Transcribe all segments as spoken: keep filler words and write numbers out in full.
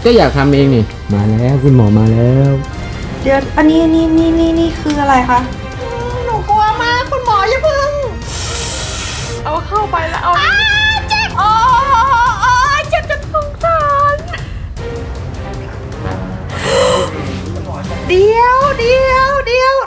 ก็อยากทำเองนี่มาแล้วคุณหมอมาแล้วเดี๋ยวอันนี้นี่นี่นี่นี่คืออะไรคะหนูกลัวมากคุณหมออย่าพึ่งเอาเข้าไปแล้วเอาเจ็บโอ้ยเจ็บจะสงสารเดี๋ยวเดี๋ยวเดี๋ยว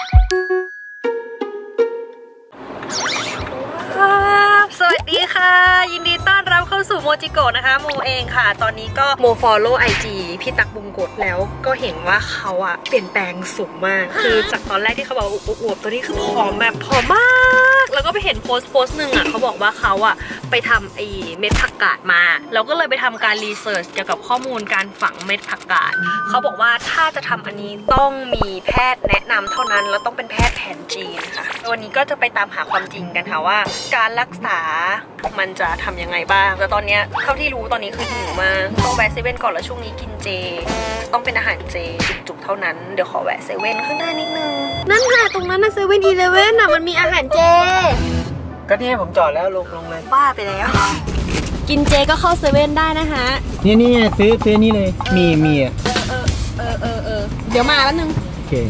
สวัสดีค่ะยินดีต้อนรับเข้าสู่โมจิโกะนะคะโมเองค่ะตอนนี้ก็โมฟอลโล่ไอจีพี่ตักบุงกดแล้วก็เห็นว่าเขาอะเปลี่ยนแปลงสูงมากคือจากตอนแรกที่เขาบอกอวบตัวนี้คือผอมแบบผอมมากแล้วก็ไปเห็นโพสต์โพสต์หนึ่งอะเขาบอกว่าเขาอะไปทำไอเม็ดผักกาดมาแล้วก็เลยไปทำการรีเสิร์ชเกี่ยวกับข้อมูลการฝังเม็ดผักกาดเขาบอกว่าถ้าจะทำอันนี้ต้องมีแพทย์แนะนำเท่านั้นแล้วต้องเป็นแพทย์แผนจีนค่ะวันนี้ก็จะไปตามหาความจริงกันค่ะว่าการรักษามันจะทำยังไงบ้างแต่ตอนนี้เท่าที่รู้ตอนนี้คือหิวมากต้องแวะเซเว่นก่อนแล้วช่วงนี้กินเจต้องเป็นอาหารเจจุกๆเท่านั้นเดี๋ยวขอแวะเซเว่นข้างหน้านิดนึงนั่นค่ะตรงนั้นนะเซเว่นอีเลฟเว่นอ่ะมันมีอาหารเจก็นี่ผมจอดแล้วลงลงเลยบ้าไปแล้วกินเจก็เข้าเซเว่นได้นะคะนี่นี่ซื้อซื้อนี่เลยมีมีอ่ะเออเออเออเออเดี๋ยวมาแป๊บนึงโอเค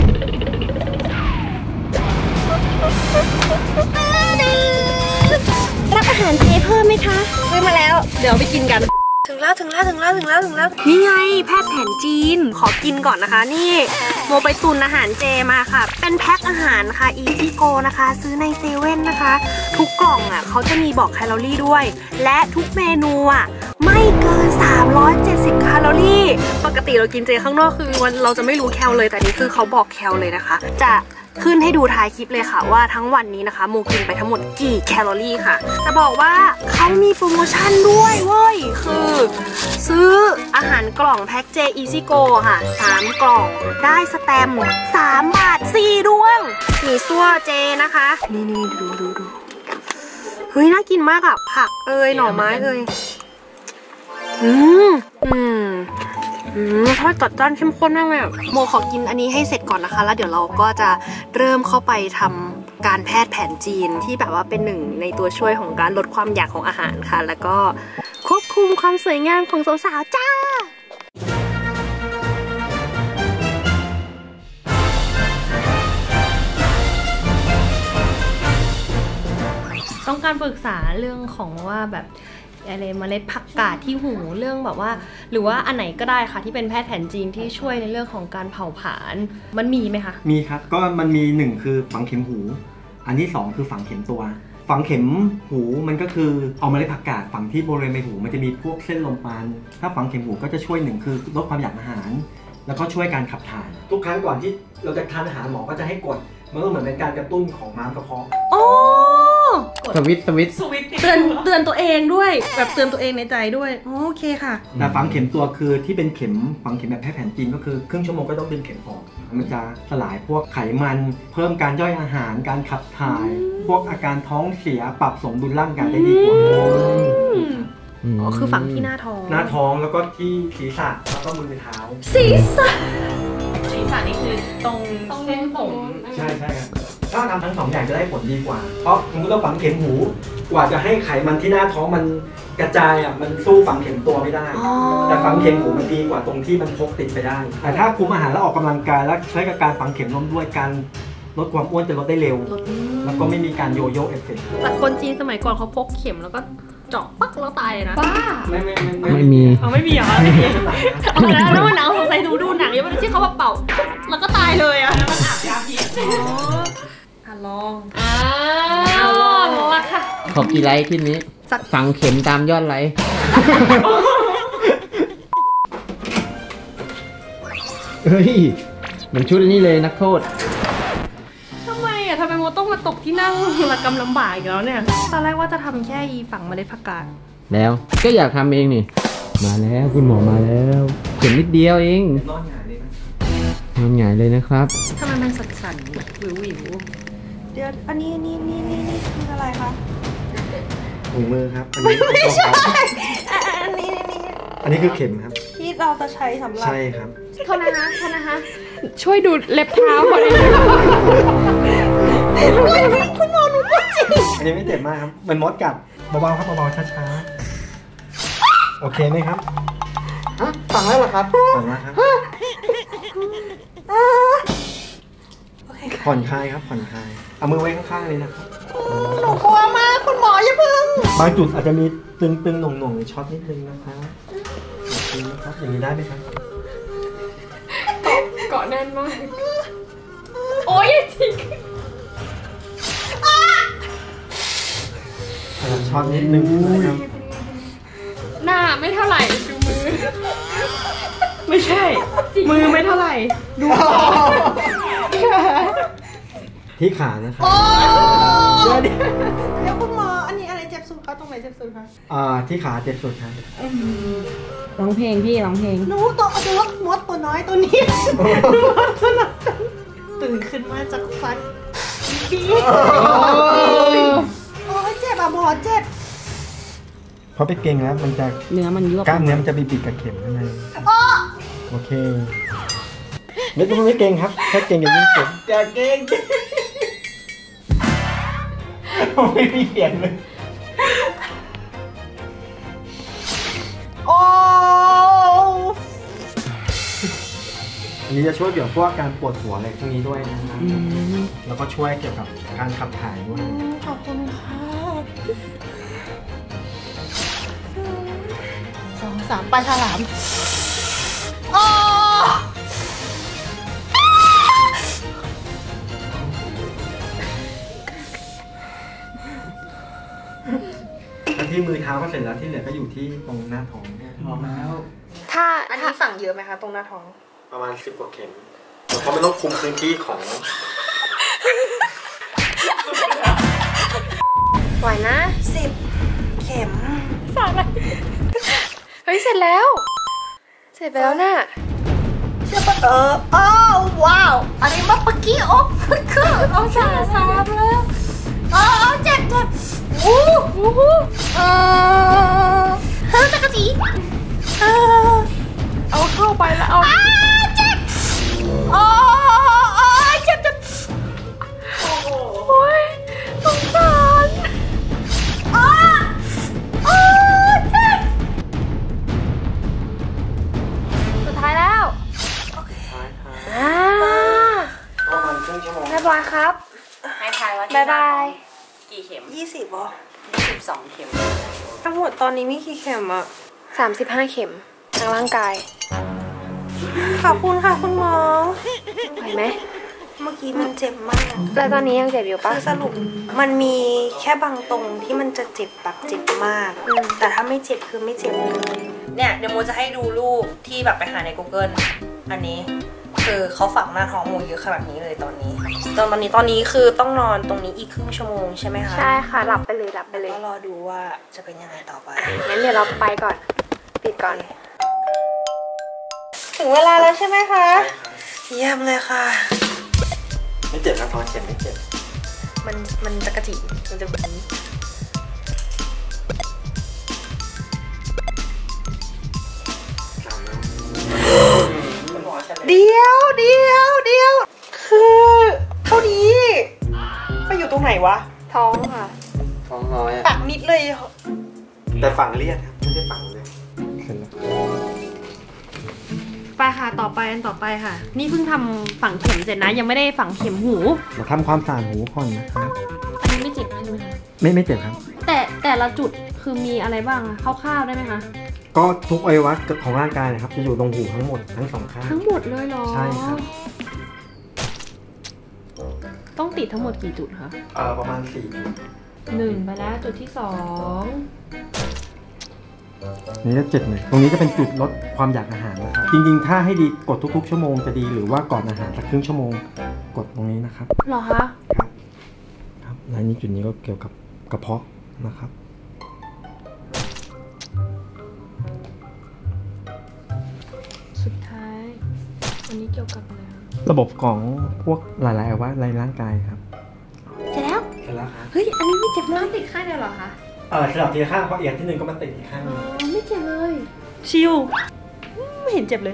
รับอาหารเจเพิ่มไหมคะซื้อมาแล้วเดี๋ยวไปกินกันถึงแล้วถึงแล้วถึงแล้วถึงแล้วถึงแล้วนี่ไงแพทย์แผนจีนขอกินก่อนนะคะนี่โมไปตุนอาหารเจมาค่ะเป็นแพ็คอาหารค่ะอีซี่โกนะคะซื้อในเซเว่นนะคะทุกกล่องอ่ะเขาจะมีบอกแคลอรี่ด้วยและทุกเมนูอ่ะไม่เกินสามร้อยเจ็ดสิบแคลอรี่ปกติเรากินเจข้างนอกคือวันเราจะไม่รู้แคลเลยแต่นี่คือเขาบอกแคลเลยนะคะจะขึ้นให้ดูท้ายคลิปเลยค่ะว่าทั้งวันนี้นะคะโมกินไปทั้งหมดกี่แคลอรี่ค่ะจะบอกว่าเขามีโปรโมชั่นด้วยเว้ยคือซื้ออาหารกล่องแพ็คเจอีซี่โกค่ะสามกล่องได้สแตมป์สามบาทสี่ดวงมีซั่วเจนะคะนี่นี่ดูดูดูเฮ้ยน่ากินมากอะผักเอ้ยหน่อไม้เอ้ยอืมอืมอืมทอดจัดจ้านเข้มข้นมากเลยโมขอกินอันนี้ให้เสร็จก่อนนะคะแล้วเดี๋ยวเราก็จะเริ่มเข้าไปทำการแพทย์แผนจีนที่แบบว่าเป็นหนึ่งในตัวช่วยของการลดความอยากของอาหารค่ะแล้วก็ควบคุมความสวยงามของสาวๆจ้าต้องการปรึกษาเรื่องของว่าแบบอะไรเมล็ดผักกาดที่หูเรื่องแบบว่าหรือว่าอันไหนก็ได้ค่ะที่เป็นแพทย์แผนจีนที่ช่วยในเรื่องของการเผาผลาญมันมีไหมคะมีครับก็มันมีหนึ่งคือฝังเข็มหูอันที่สองคือฝังเข็มตัวฝังเข็มหูมันก็คือเอาเมล็ดผักกาดฝังที่บริเวณใบหูมันจะมีพวกเส้นลมปานถ้าฝังเข็มหูก็จะช่วยหนึ่งคือลดความอยากอาหารแล้วก็ช่วยการขับถ่ายทุกครั้งก่อนที่เราจะทานอาหารหมอก็จะให้กดมันก็เหมือนเป็นการกระตุ้นของม้ามกระเพาะโอ้สวิตสวิตเตือนเตือนตัวเองด้วยแบบเตือนตัวเองในใจด้วยโอเคค่ะแต่ฝังเข็มตัวคือที่เป็นเข็มฝังเข็มแบบแพทย์แผนจีนก็คือครึ่งชั่วโมงก็ต้องดึงเข็มออกมันจะสลายพวกไขมันเพิ่มการย่อยอาหารการขับถ่ายพวกอาการท้องเสียปรับสมดุลร่างกายได้ดีกว่าอ๋อคือฝังที่หน้าท้องหน้าท้องแล้วก็ที่ศีรษะแล้วก็มือเท้าศีรษะศีรษะนี่คือตรงเส้นผมใช่ใช่ครับถ้าทำทั้งสองอย่างจะได้ผลดีกว่าเพราะสมมติเราฝังเข็มหูกว่าจะให้ไขมันที่หน้าท้องมันกระจายอ่ะมันสู้ฝังเข็มตัวไม่ได้แต่ฝังเข็มหูมันดีกว่าตรงที่มันพกติดไปได้แต่ถ้าคุมอาหารแล้วออกกำลังกายแล้วใช้กับการฝังเข็มร่วมด้วยการลดความอ้วนจะลดได้เร็วแล้วก็ไม่มีการโยโย่เอฟเฟกต์แต่คนจีนสมัยก่อนเขาพกเข็มแล้วก็เจาะปักแล้วตายเลยนะบ้าไม่ไม่ไม่ไม่มีเอาไม่มีเหรอไม่มีเอาแล้วแล้วมันหนังสงสัยดูดูหนังยังไม่ที่เขาแบบเป่าแล้วก็ตายเลยอ่ะแล้วมันอาบยาพิษอ่ะลองอ่าลองละค่ะขอกี่ไลค์ที่นี้ฝังเข็มตามยอดไลค์เฮ้ยเหมือนชุดนี้เลยนักโทษทำไมอ่ะทำไมโมต้องมาตกที่นั่งระกำลำบากอีกแล้วเนี่ยตอนแรกว่าจะทำแค่อีฝังเมล็ดผักกาดแล้วก็อยากทำเองนี่มาแล้วคุณหมอมาแล้วเข็มนิดเดียวเองนอนหงายเลยนะนอนหงายเลยนะครับทำไมมันสั่นๆวิววิวเดี๋ยวอันนี้นี่นี่นี่นี่คืออะไรคะถุงมือครับอันนี้ไม่ใช่อันนี้นี่อันนี้คือเข็มครับที่เราจะใช้สำหรับใช่ครับโทษนะคะโทษนะคะช่วยดูเล็บเท้าก่อนเลยคุณหมอหนูปวดจริงอันนี้ไม่เจ็บมากครับมันมดกัดเบาๆครับเบาๆช้าๆโอเคไหมครับฝังแล้วเหรอครับฝังแล้วครับผ่อนคลายครับผ่อนคลายเอามือไว้ข้างๆเลยนะครับหนูกลัวมากคุณหมออย่าพึ่งบางจุดอาจจะมีตึงๆหน่วงๆหรือช็อตนิดนึงนะครับอย่างนี้นะครับอย่างนี้ได้ไหมครับเกาะแน่นมาก โอ้ยจริงอาจจะช็อตนิดนึงนะครับหน้าไม่เท่าไหร่ดูมือ ไม่ใช่ มือไม่เท่าไหร่ดูที่ขานะครับเดี๋ยวคุณหมออันนี้อะไรเจ็บสุดคะตรงไหนเจ็บสุดคะอ่าที่ขาเจ็บสุดครับร้องเพลงพี่ร้องเพลงหนูตัวตัวมดตัวน้อยตัวนี้หนูมดตัวน้อยตื่นขึ้นมาจากฟันบีโอ้ยเจ็บอะหมอเจ็บเพราะไปเก่งแล้วมันจะเนื้อมันยวบกล้ามเนื้อมันจะบีบๆกับเข็มข้างในโอเคไม่ต้องไม่เก่งครับแค่เก่งอย่างนี้เก่งอย่าเก่งไม่มีเสียงเลยโอ้อันนี้จะช่วยเกี่ยวกับพวกการปวดหัวอะไรพวกนี้ด้วยนะครับอืมแล้วก็ช่วยเกี่ยวกับการขับถ่ายด้วยขอบคุณค่ะสองสามปลาฉลามโอ้แล้วที่มือเท้าก็เสร็จแล้วที่เหลือก็อยู่ที่ตรงหน้าท้องพอแล้วถ้าอันนี้ฝังเยอะไหมคะตรงหน้าท้องประมาณสิบกว่าเข็มเพราะมันต้องคุมพื้นที่ของไหวนะสิบเข็มสามอะไรเฮ้ย เสร็จแล้ว เสร็จไปแล้วน่ะเชื่อปะเอออ้าวว้าวอันนี้มาปะกี้โอ๊บคือเอาสาสามแล้วอ๋อเจ็บเจ็บอู้หูเออเฮ้ยจักรจีเออเอาเข้าไปแล้วเอาอ้าเจ็บโอ้ยเจ็บเจ็บโอ้ยสงสารอ้าอ้าเจ็บสุดท้ายแล้วอ่าประมาณครึ่งชั่วโมงเรียบร้อยครับให้ทายว่าบ๊ายบายกี่เข็มยี่สิบเหรอยี่สิบสองเข็มทั้งหมดตอนนี้มีกี่เข็มอะสามสิบห้าเข็มทางร่างกายขอบคุณค่ะคุณหมอไหวไหมเมื่อกี้มันเจ็บมากแล้วตอนนี้ยังเจ็บอยู่ปะคือสรุปมันมีแค่บางตรงที่มันจะเจ็บแบบเจ็บมากอืมแต่ถ้าไม่เจ็บคือไม่เจ็บเลยเนี่ยเดี๋ยวโมจะให้ดูรูปที่แบบไปหาใน Google อันนี้คือเขาฝังหน้าท้องโมเยอะขนาดนี้เลยตอนนี้ ตอนตอนนี้ตอนนี้คือต้องนอนตรงนี้อีกครึ่งชั่วโมงใช่ไหมคะใช่ค่ะ หลับไปเลยหลับไปเลยก็รอดูว่าจะเป็นยังไงต่อไปงั้นเดี๋ยวเราไปก่อน ปิดก่อนถึงเวลาแล้วใช่ไหมคะ เยี่ยมเลยค่ะไม่เจ็บนะพอเข็มไม่เจ็บมันมันจะกระจิมันจะแบบนี้เดียวเดียวเดียวคือเท่านี้ไปอยู่ตรงไหนวะท้องค่ะท้องน้อยอ่ะตักนิดเลยแต่ฝังเลียดครับไม่ได้ฝังเลยเสร็จแล้วไปค่ะ ต่อไปอันต่อไปค่ะ นี่เพิ่งทำฝังเข็มเสร็จนะ ยังไม่ได้ฝังเข็มหูมาทำความสะอาดหูก่อนนะครับอันนี้ไม่เจ็บใช่ไหมคะไม่ไม่เจ็บครับแต่แต่ละจุดคือมีอะไรบ้างอะคร่าวๆได้ไหมคะก็ทุกอวัยวะของร่างกายนะครับจะอยู่ตรงหูทั้งหมดทั้งสองข้างทั้งหมดเลยเหรอใช่ครับต้องติดทั้งหมดกี่จุดคะเอ่อประมาณสี่จุดหนึ่งไปแล้วจุดที่สองนี่ก็เจ็ดเลยตรงนี้จะเป็นจุดลดความอยากอาหารนะครับ จริงๆ ถ้าให้ดีกดทุกๆชั่วโมงจะดีหรือว่าก่อนอาหารสักครึ่งชั่วโมงกดตรงนี้นะครับเหรอคะครับครับและนี่จุดนี้ก็เกี่ยวกับกระเพาะนะครับสุดท้ายวันนี้เกี่ยวกับอะไรคะระบบของพวกหลายๆอวัยวะในร่างกายครับเสร็จแล้วเสร็จแล้วครับเฮ้ย อันนี้ไม่เจ็บเลยติดข้างเดียวเหรอคะเออสลับทีละข้างเพราะเอียงที่หนึ่งก็มาติดอีกข้างหนึงอ๋อไม่เจ็บเลยชิวไม่เห็นเจ็บเลย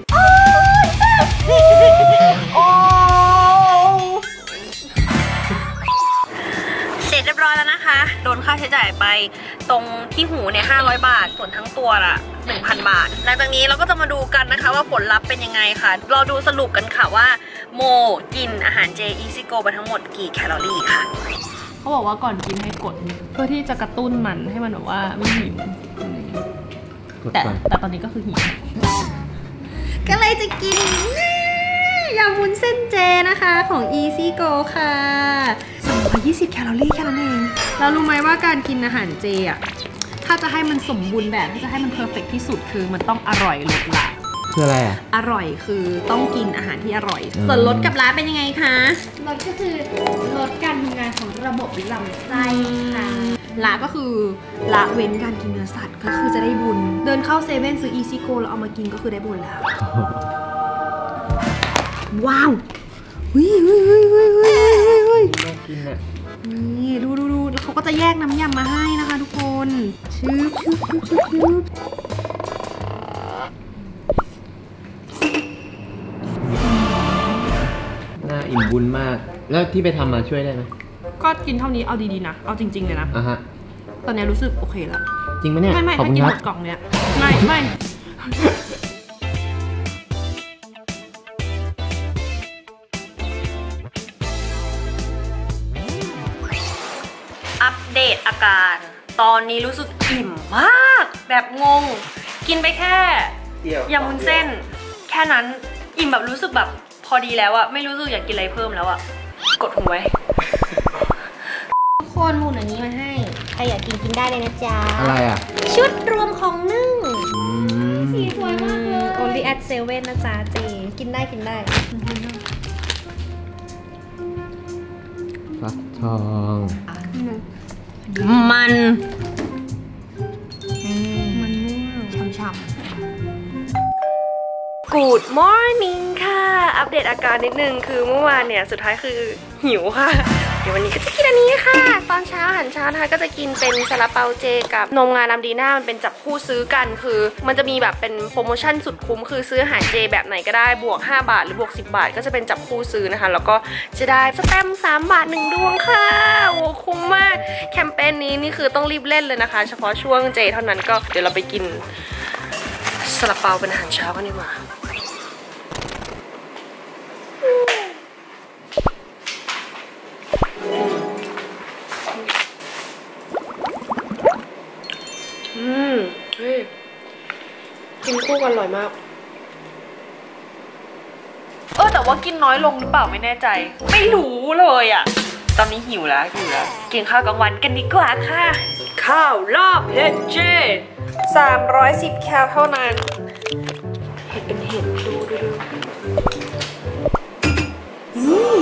เสร็จเรียบร้อยแล้วนะคะโดนค่าใช้จ่ายไปตรงที่หูเนี่ยห้าร้อยบาทส่วนทั้งตัวละ หนึ่งพัน บาทหลังจากนี้เราก็จะมาดูกันนะคะว่าผลลัพธ์เป็นยังไงค่ะเราดูสรุปกันค่ะว่าโมกินอาหารเจ Easy Go ไปทั้งหมดกี่แคลอรี่ค่ะเขาบอกว่าก่อนกินให้กดเพื่อที่จะกระตุ้นมันให้มันแบบว่าไม่หิวแต่แต่ตอนนี้ก็คือหิวก็เลยจะกินยำวุ้นเส้นเจนะคะของ Easy Go ค่ะสองร้อยยี่สิบแคลอรี่แค่นั้นเองเรารู้ไหมว่าการกินอาหารเจอ่ะถ้าจะให้มันสมบูรณ์แบบถ้าจะให้มันเพอร์เฟกต์ที่สุดคือมันต้องอร่อยลดละคืออะไรอ่ะอร่อยคือต้องกินอาหารที่อร่อยส่วนลดกับล้าเป็นยังไงคะลดก็คือลดการทำงานของระบบลำไส้ค่ะละก็คือละเว้นการกินเนื้อสัตว์ก็คือจะได้บุญเดินเข้าเซเว่นซื้อ Easy Go แล้วเอามากินก็คือได้บุญแล้วว้าวเฮ้ยเฮ้ยเฮ้ยเฮ้ยเฮ้ยเฮ้ยน่ากินอ่ะนี่ดูดูดูแล้วเขาก็จะแยกน้ำยำมาให้นะคะทุกคนชืบชืบชืบชืบชืบน่าอิ่มบุญมากแล้วที่ไปทำมาช่วยได้ไหมก็กินเท่านี้เอาดีๆนะเอาจริงๆเลยนะอ่ะฮะตอนนี้รู้สึกโอเคแล้วจริงไหมเนี่ยไม่ไม่ถ้ากินหมดกล่องเนี้ยไม่ไม่อัปเดตอาการตอนนี้รู้สึกอิ่มมากแบบงงกินไปแค่ยำวุ้นเส้นแค่นั้นอิ่มแบบรู้สึกแบบพอดีแล้วอะไม่รู้สึกอยากกินอะไรเพิ่มแล้วอะกดหูไว้ทุกคนหมูหนังนี้มาให้ใครอยากกินกินได้เลยนะจ๊ะอะไรอะชุดรวมของนึ่งสีสวยมากเลย only at seven นะจ๊ะเจกินได้กินได้ฟักทองมันมันม่วงช่ำๆ Good morning ค่ะอัปเดตอาการนิดนึงคือเมื่อวานเนี่ยสุดท้ายคือหิวค่ะเดี๋ยววันนี้ก็จะกินอันนี้ค่ะตอนเช้าอาหารเช้านะคะก็จะกินเป็นซาลาเปาเจกับนมงาน้ำดีน่ามันเป็นจับคู่ซื้อกันคือมันจะมีแบบเป็นโปรโมชั่นสุดคุ้มคือซื้ออาหารเจแบบไหนก็ได้บวกห้าบาทหรือบวกสิบบาทก็จะเป็นจับคู่ซื้อนะคะแล้วก็จะได้สแตมป์สามบาทหนึ่งดวงค่ะโอ้คุ้มมากแคมเปญนี้นี่คือต้องรีบเล่นเลยนะคะเฉพาะช่วงเจเท่านั้นก็เดี๋ยวเราไปกินซาลาเปาเป็นอาหารเช้ากันดีกว่าอืมเฮ้ยกินคู่กันอร่อยมากเออแต่ว่ากินน้อยลงหรือเปล่าไม่แน่ใจไม่รู้เลยอ่ะตอนนี้หิวแล้วหิวแล้วกินข้าวกลางวันกันดีกว่าค่ะข้าวลาบเห็ดเจสามร้อยสิบแคลเท่านั้นเห็ดเป็นเห็ดดูดูดูอืม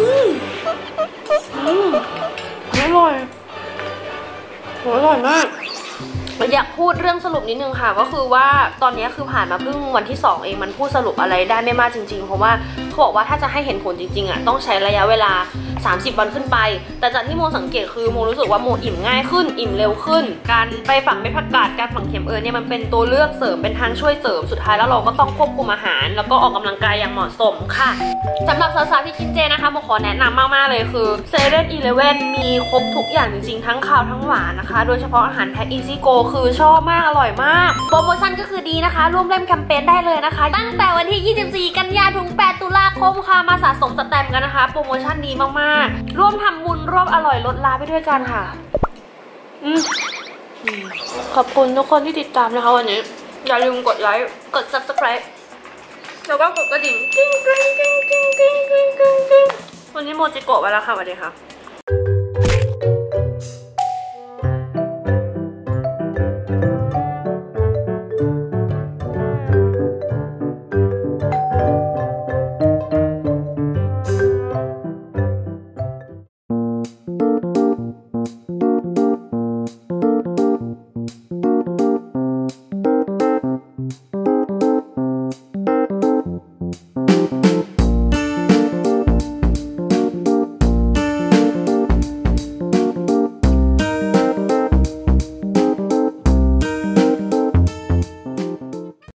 อืมอร่อยอร่อยมากอยากพูดเรื่องสรุปนิดนึงค่ะก็คือว่าตอนนี้คือผ่านมาเพิ่งวันที่สองเองมันพูดสรุปอะไรได้ไม่มากจริงๆเพราะว่าเขาบอกว่าถ้าจะให้เห็นผลจริงๆอ่ะต้องใช้ระยะเวลาสามสิบวันขึ้นไปแต่จากที่โมสังเกตคือโมรู้สึกว่าโมอิ่มง่ายขึ้นอิ่มเร็วขึ้นการไปฝังเม็ดผักกาดการฝังเข็มเอยเนี่ยมันเป็นตัวเลือกเสริมเป็นทางช่วยเสริมสุดท้ายแล้วเราก็ต้องควบคุมอาหารแล้วก็ออกกำลังกายอย่างเหมาะสมค่ะสำหรับสาวๆที่กินเจนะคะโมขอแนะนำมากๆเลยคือเซเว่นอีเลฟเว่นมีครบทุกอย่างจริงๆทั้งข้าวทั้งหวานนะคะโดยเฉพาะอาหารแพ็ค Easy Go คือชอบมากอร่อยมากโปรโมชั่นก็คือดีนะคะร่วมเล่นแคมเปญได้เลยนะคะตั้งแต่วันที่ยี่สิบสี่กันยายนถึงแปดตุลาคมค่ะมาสะสมสแตมป์กันนะคะโปรโมชั่นดีมากๆร่วมทำบุญร่วมอร่อยลดลาไปด้วยกันค่ะอืมขอบคุณทุกคนที่ติดตามนะคะวันนี้อย่าลืมกดไลค์กด ซับสไครบ์ แล้วก็กดกระดิ่งกิ้งกิ้งกิ้งกิ้งกิ้งกิ้งกิ้งวันนี้โมจิโกะไปแล้วค่ะสวัสดีค่ะ